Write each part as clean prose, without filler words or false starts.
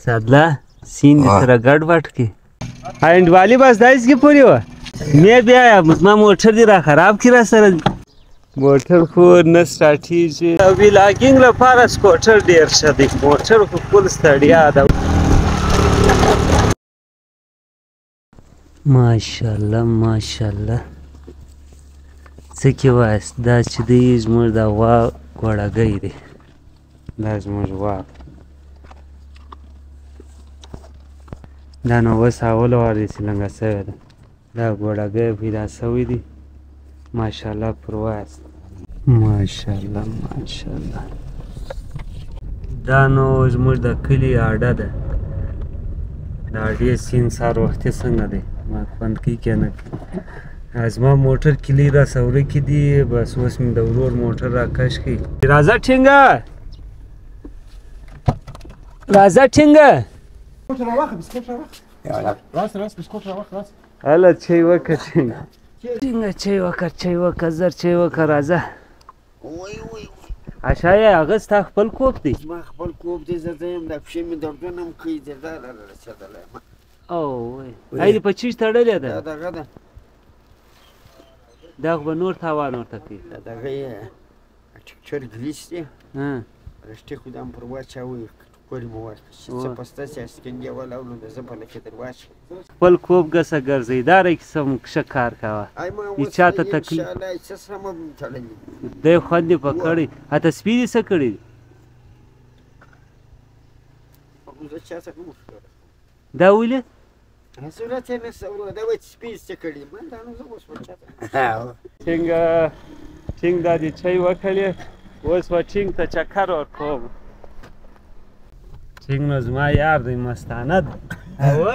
سادلا سین دې سره ګډوډ کړي انډوالي بس داسې کې پورې وه مې بیا زما موټر دې را خراب کړي را سره موټر خو نه سټارټېږي ولاګینګ لپاره سکوټر ډېر ښه دی موټر خو فل ستړیا ده ماشاءالله ماشاءالله څه کې وایاست دا چې دی زموږ د غوا غوړګی دی دا زموږ غوا دا نو اوس اول وار دی چې لنګه سوی ده دا غوړګی پیدا سوی دی ماشاءالله پر وایاست ماشاءالله ماشاءالله دا نو زموږ د کلي اډه ده د اډې سیند سهار وختي څنګه دی ما خوند کوي که نه زما موټر کلي را سوره کې دي بس اوس مې د ورور موټر را کش کړي راځه ټینګه راځه ټینګه هله چای وکړه ټینګه چای وکړه چای وکړه زر چای وکړه راځه اشایه هغه ستا خپل کوپ دی زما خپل کوپ دی زه یم دا پښې مې دردونه هم کوي دا رسېدلی یم او ای دې په چیش تړلې ده دا دغه ده دا خو به نور تاوان ورته کوي دا دغه یې ټکچر ګلیس دی رشتې خو دا هم پر واچوئ ټوکرې مو ورکړه چې څه په ستاسې اسکندې ولاړ نو د زه په لکې در واچوم خپل کوپ ګسه ګرځئ دا رقصه ښه کار کوه هېڅ چاته تکلیف څه سره مه تړلي دی خوند یې په کړی هته سپي دې څه کړي زه چا څخه مه ښکاره دا ولې صورت یې نه سوړو دا وایي چې سپي څه کړي من دا نو زه اوس ور چاته ټینګ دا دې چای وکړې اوس به ټینګ ته چکر ورکوم ټینګ نو زما یار دی مستانه ده اوه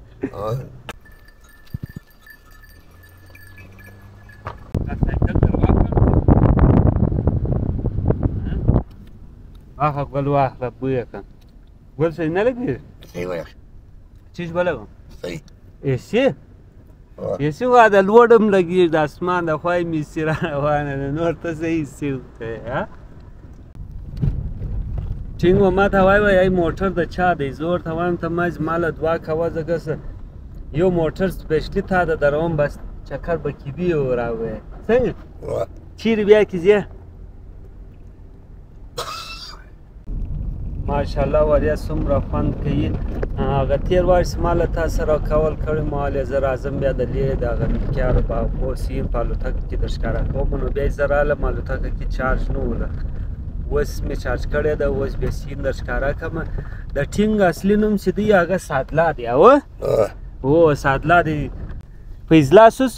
واخله ګل واخله بویه کړه ګل صحیح نه لګېږي صحیح وایه چیز به لګم صحیح ایسي ایسي خو د لوړ هم لګېږي د اسمان د خوا یې میسي را روانه ده نور ته څه ایسي وکړې ټینګ به ما ته وایي ای موټر د چا دی زه ورته وایم ته ما زما له دعا کوه ځکه څه یو موټر سپیشلي تا ته دروم بس چکر به کیدي راوایې څنګه چیرې بیا کې ځې ماشاءالله وړیا څومره خوند کوي هغه تېر وار چې ما له تا سره کول کړی ما ویلې زه راځم بیا د لې د هغه ملکیارو باغو سیم په الوتکه کې در ښکاره کوم نو بیا یې زه رالم الوتکه کې چارج نه وله اوس مې چارج کړی ده اوس بیا سین در ښکاره کړمه د ټینګ اصلي نوم چې دی هغه سادلا دی اوه هو سادلا دی په اجلاسوس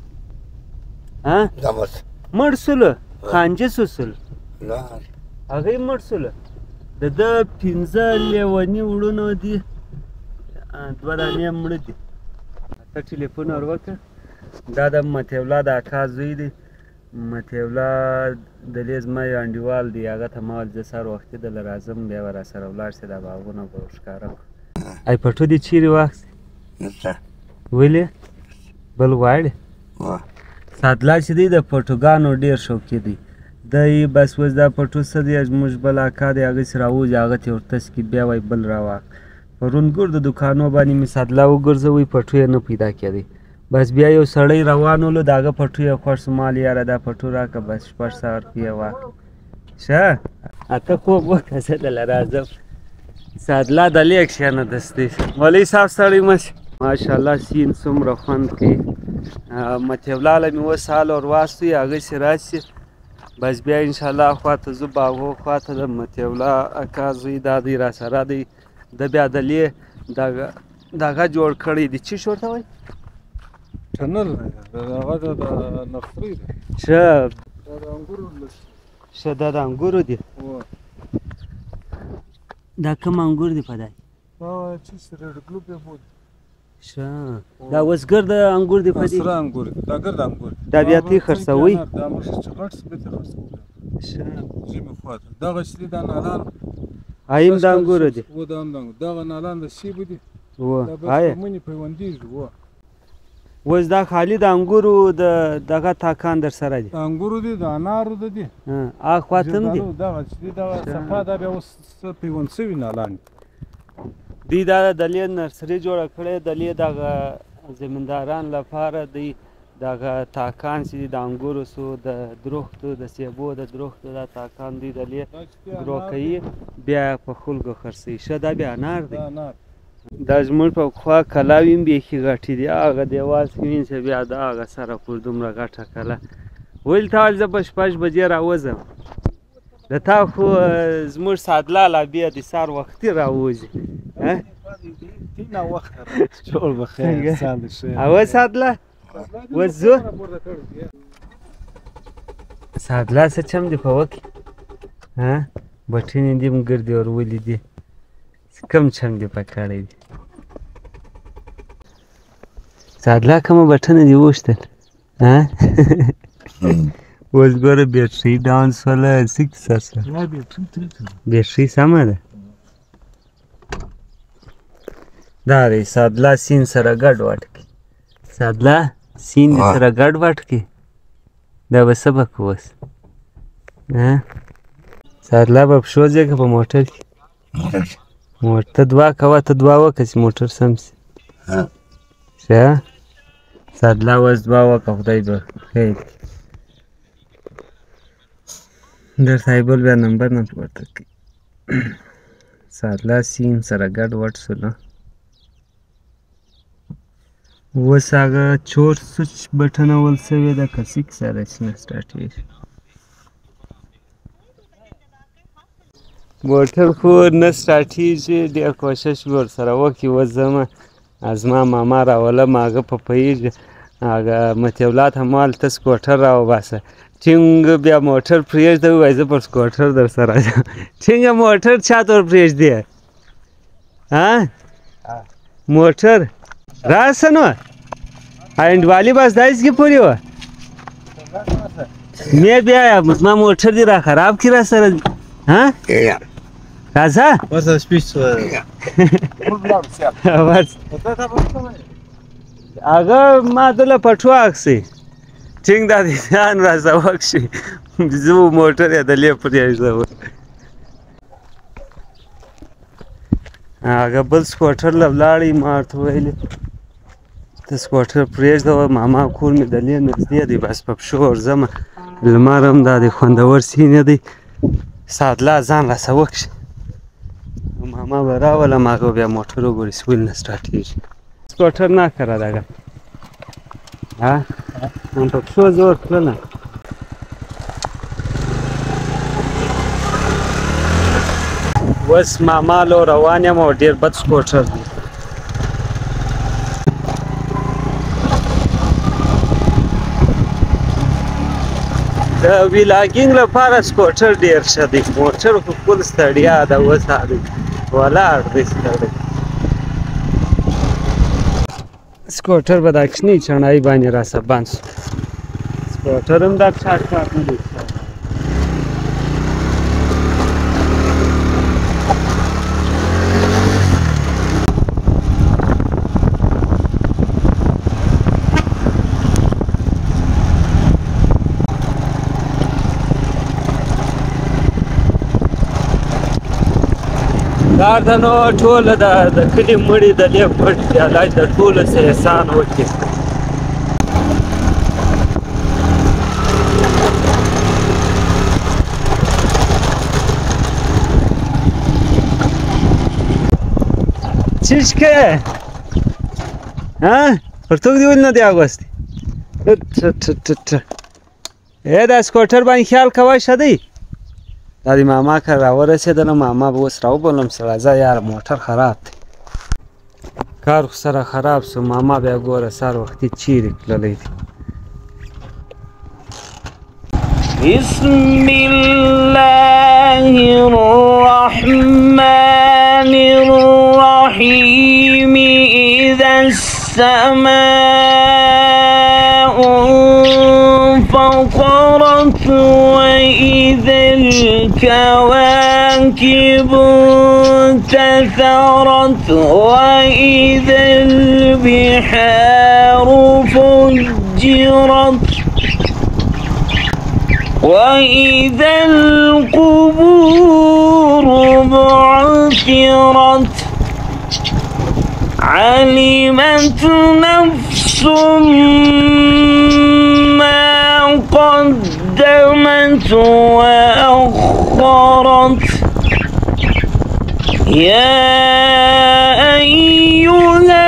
مړ سوله خانجه سوسل هغه یې مړ سوله د ده 15 لیوني وړونه دي 2 دانې مړه دي ته ټلیفون ور وکړه دا د مطیع الله د اکا زوی دی مطیع الله دلې زما یو انډیوال دی هغه ته ما ویل زه سهار وختي دله راځم بیا به راسره ولاړ سي دا باغونه به ورښکاره کړو ای پټو دې چیرې واخیستې ولې بل غواړې سادلا چې دی د پټوګانو ډېر شوقي دی دی بس اوس دا پټو څه دی زموږ بل اکا دی هغسې راوځي هغه ته ورتس کړي بیا وایي بل راواخ پرون ګور د دوکانو باندې مې سادلا وګرځوئ پټو یې نه پیدا کېدی بس بیا یو سړی روان ولو د هغه پټو یې خوښ شو ما یاره دا پټو راکړه بس 600 روپیې واخله ښه اته خوب وکړه زه دله راځم سادلا د لیک کښېنه دستې مولوي صاحب ستړی مه شي ماشاءالله سین څومره خوند کوي مطیع الله له مې اوس حال ور واستوي هغسې راسي بس بیا انشاءالله خواته زه باغو خواته د مطیع الله اکا زوی دا دی راسره دی د بیا د لې دغه جوړ کړی دی چی ورته وایي ټنل هغه د نفري دی ښه ښه دا د انګورو دي دا کوم انګور دي په دای چې ریډ ګلوب یې بود ښه دا اوس ګرد انګور دي په دې سره انګور دا ګرد انګور دا بیا تی خرڅوئ دا موږ چې غټ سپې ته خرڅوو ښه ژمې خواته دغه چې دا نالان ایم د انګورو دي و دا هم د انګور دغه نالان د سیبو دي و دا بس په مني پیوندېږي و اوس دا خالي د انګورو دغه تاکان در سره دي د انګورو دي د انارو د دي هغه خواته هم دي دغه چې دغه صفا دا بیا اوس پیوند شوي نالان دوی دا د دلې نرسري جوړه کړې دلې دغه زمینداران لپاره دوی دغه تاکان چې دي د انګورو سو د درختو د سیبو د درختو دا تاکان دوی دلې ګرو کوي بیا په خلکو خرڅوي ښه دا بیا انار دی دا زموږ په خوا کلا ویم بیخي غټې دي هغه دیوال چې وینې چې بیا د هغه سره پورې دومره غټه کلا ویل تا ویل زه به 6 بجې راوځم د تا خو زموږ سادلا لا بیا د سهار وختي راوځي ټول بخیر سال ښه اوه سادلا وځو سادلا څه چم دي په وکې بټنې دې م ګردې ورولې دي کم چم دې په کړی دي سادلا کومه بټنه دې ووښتل اوس ګوره بیټرۍ ډاون شوله څه کیسه شوه بیټرۍ سمه ده دا دی سادلا سیند سره ګډ وډ کړي سادلا سیند سره ګډ وډ کړي دا به څه به کوو اوس سادلا به پښو ځې که په موټر کې ته دعا کوه ته دعا وکړه چې موټر سم شي ښه سادلا اوس دعا وکړه خدای به خیر کړي درته ایبل بیا نمبر نه پورته کړي سادلا سیند سره ګډ وډ شولو اوس هغه چور سوچ بټنول شوې ده که څه کیسه ده چې نه سټارټېږي موټر خو نه سټارټېږي ډېر کوشش مې ورسره وکړي اوس زما زما ماما راولم هغه په پوهېږي هغه مطیولات همالته سکوټر راوباسه ټینګ بیا موټر پرېږده ووایي زه پر سکوټر در سره ځم ټینګه موټر چاته ور پرېږدې موټر راسه نو انډوالي بس داسې کې پورې وه مې بیا زما موټر دې را خراب کړي را سره راځه هغه ما دله پټو اخسي ټینګ دا دې ځان راځه وکشي زه به موټر یې دلې پرېږدم هغه بل سکوټر له ولاړی ما ورته ویلې ته سکوټر پرېږده ماما کور مې دلې نږدې دی بس په پښو ورځمه لمر هم دا دی خوندور سینې دی سادلا ځان راسه وکشي ماما به راولم هغه بیا موټر وګوري چې ولې نه سټارټېږي سکوټر ناکره دغه په پښو زور کړله اوس ماما لو روان یم او ډېر بد سکوټر دی د ویلاګینګ لپاره سکوټر ډېر ښه دی موټر خو فل ستړیا ده اوس هغې ولاړ دی ستړی سکوټر به دا کوچنۍ چڼایي باندې راسه بند شو سکوټر هم دا چاټ کار نه دی دا د نو ټوله د کلي مړي د دې پټ دی الله د ټولو څه احسان وکړي چیشکه پرتوګ دی ولې نه دی اغوستی دا سکوټر باندې خیال کوه ښه دی دا د ماما کره راورسېدله ماما به اوس راوبلم چې راځه یاره موټر خراب دی کار خو سره خراب سو ماما بیا ګوره سهار وختي چیرې تللی دی بسم الله الرحمن الرحيم إذا السماء انفطرت وإذا الكواكب انتثرت وإذا البحار فجرت وإذا القبور بعثرت علمت نفس ما قدمت وأخرت يا أيها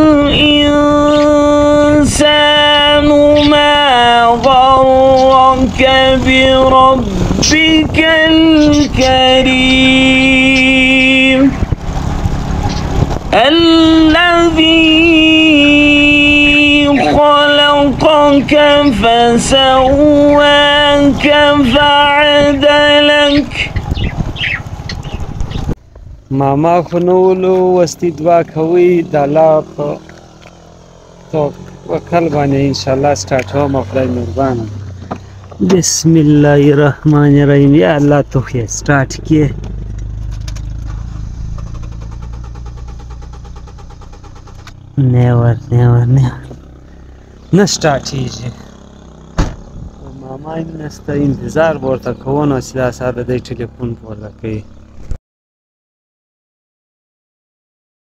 الإنسان ما غرك بربك الكريم الذي خلقك فسواك فعدلك. ماما خو نه ولو وستي دعا کوي د الله په توکل باندې انشاءالله سټارټوم خدای مهربانه. بسم الله الرحمن الرحیم. یا الله تو خې سٹارټ کې never نه سټارټېږي. ماما نسته انتظار ورته کوو نو چې دا ساده دی ټلیفون پورته کوي.